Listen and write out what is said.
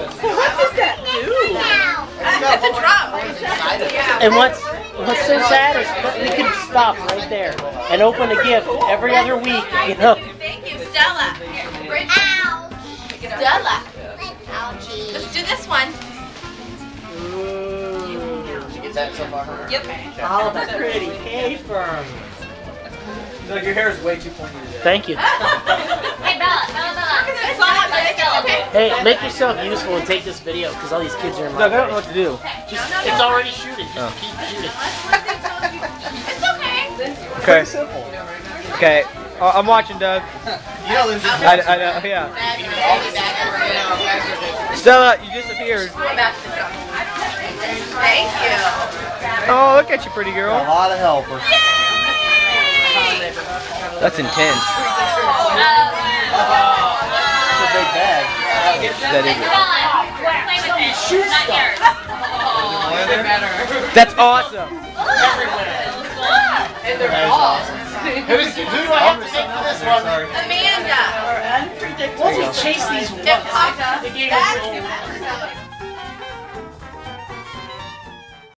What does that do? It's a drum. And what's so sad is that we could stop right there and open a gift every other week, you know. Thank you, Stella. Ouch. Stella. Ouchie. Let's do this one. Did you get that so far? Yep. All the pretty paper. No, your hair is way too pointy today. Thank you. Hey, Bella. Hey, make yourself useful and take this video because all these kids are in my No, they don't know what to do. It's already shooting. Just keep shooting. It's okay. Okay. Simple. Okay. I'm watching, Doug. You know, Lindsay. I know, yeah. Stella, you disappeared. Thank you. Oh, look at you, pretty girl. A lot of helpers. That's intense. It's a big bag. That is Play with it. That's awesome. And they're all. Who do I have to take for this one? Amanda. Unpredictable. Let's just chase these ones. That's